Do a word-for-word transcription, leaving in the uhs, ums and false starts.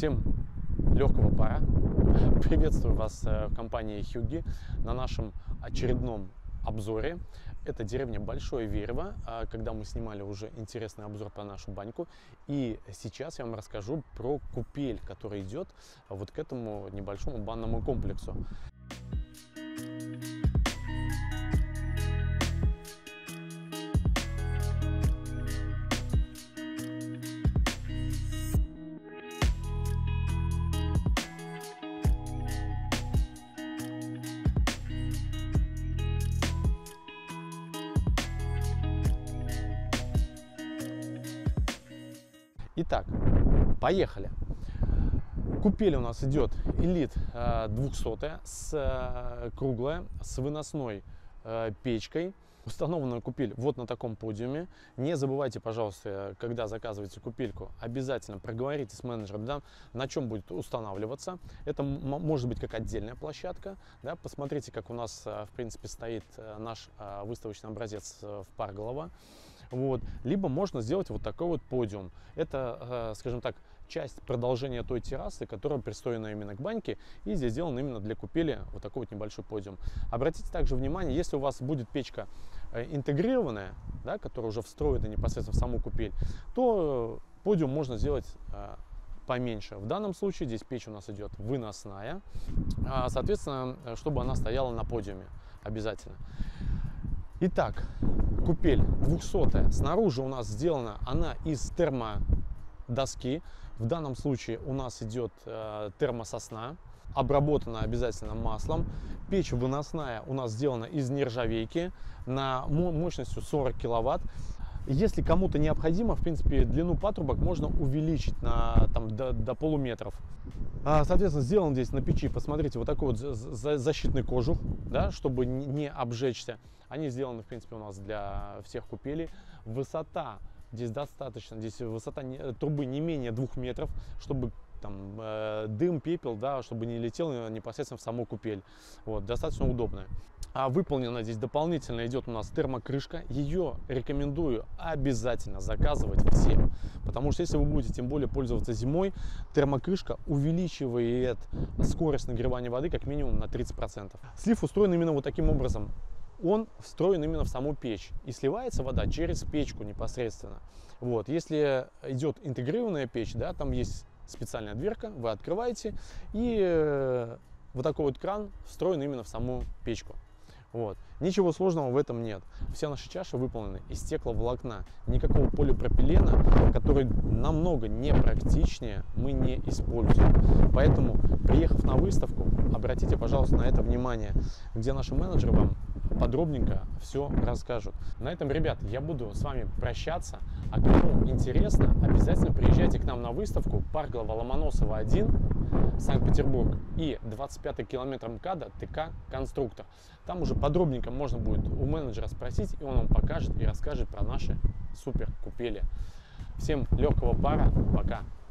Всем легкого пара. Приветствую вас в компании Hyugi на нашем очередном обзоре. Это деревня Большое Верево, когда мы снимали уже интересный обзор про нашу баньку. И сейчас я вам расскажу про купель, которая идет вот к этому небольшому банному комплексу. Итак, поехали. Купель у нас идет Элит двухсотая, с, круглая, с выносной э, печкой. Установленная купель вот на таком подиуме. Не забывайте, пожалуйста, когда заказываете купельку, обязательно проговорите с менеджером, да, на чем будет устанавливаться. Это может быть как отдельная площадка. Да, посмотрите, как у нас, в принципе, стоит наш выставочный образец в Парголово. Вот. Либо можно сделать вот такой вот подиум. Это, скажем так, часть продолжения той террасы, которая пристроена именно к баньке. И здесь сделан именно для купели вот такой вот небольшой подиум. Обратите также внимание, если у вас будет печка интегрированная, да, которая уже встроена непосредственно в саму купель, то подиум можно сделать поменьше. В данном случае здесь печь у нас идет выносная, соответственно, чтобы она стояла на подиуме обязательно. Итак, купель двухсотая. Снаружи у нас сделана она из термодоски. В данном случае у нас идет э, термососна, обработана обязательно маслом. Печь выносная у нас сделана из нержавейки на мощностью сорок киловатт. Если кому-то необходимо, в принципе, длину патрубок можно увеличить на, там, до, до полуметров. А, соответственно, сделан здесь на печи, посмотрите, вот такой вот защитный кожух, да, чтобы не обжечься. Они сделаны, в принципе, у нас для всех купелей. Высота здесь достаточно, здесь высота не, трубы не менее двух метров, чтобы там э, дым, пепел, да, чтобы не летел непосредственно в саму купель. Вот, достаточно удобная. А выполнена здесь дополнительно идет у нас термокрышка. Ее рекомендую обязательно заказывать всем, потому что если вы будете тем более пользоваться зимой, термокрышка увеличивает скорость нагревания воды как минимум на тридцать процентов. Слив устроен именно вот таким образом. Он встроен именно в саму печь, и сливается вода через печку непосредственно. Вот, если идет интегрированная печь, да, там есть специальная дверка, вы открываете, и э, вот такой вот кран встроен именно в саму печку. Вот. Ничего сложного в этом нет. Все наши чаши выполнены из стекловолокна. Никакого полипропилена, который намного непрактичнее, мы не используем. Поэтому, приехав на выставку, обратите, пожалуйста, на это внимание, где наши менеджеры вам подробненько все расскажут. На этом, ребят, я буду с вами прощаться. А кому интересно, обязательно приезжайте к нам на выставку Парголово-Ломоносова один, Санкт-Петербург, и двадцать пятый километр МКАДа ТК «Конструктор». Там уже подробненько можно будет у менеджера спросить, и он вам покажет и расскажет про наши супер купели. Всем легкого пара, пока!